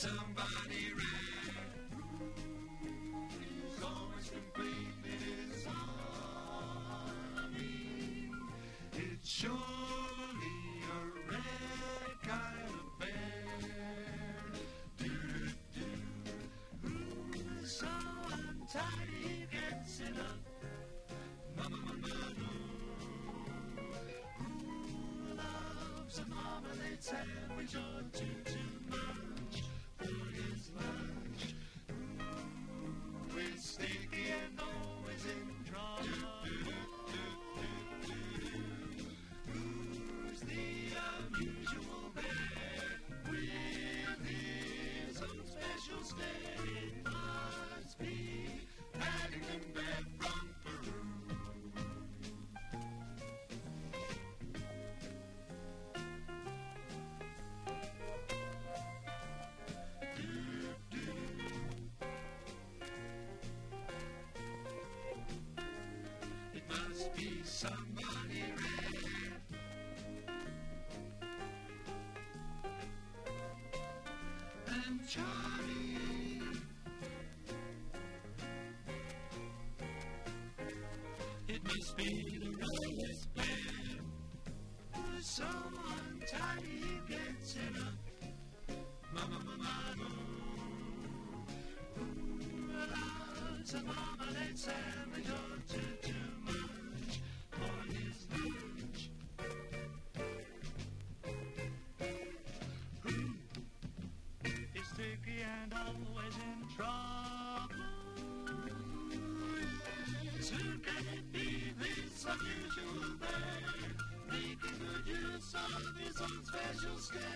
somebody rare. Who's always complete in his army. It's surely a rare kind of bear. Do-do-do. Who's so untidy he gets it up. Ma-ma-ma-ma-no. Who loves a marmalade sandwich or too much for his lunch? Who is sticky and always in trouble? Who's the unusual bear with his own special stare? It must be Paddington Bear from Peru. It must be somebody rare. And charming. It must be the rarest bear. Who's so untidy he gets it up. Ma-ma-ma-ma-no. Who loves a marmalade sandwich or too much for his lunch? Who is sticky and always in trouble? Who can it be, this unusual bear, making good use of his own special skill?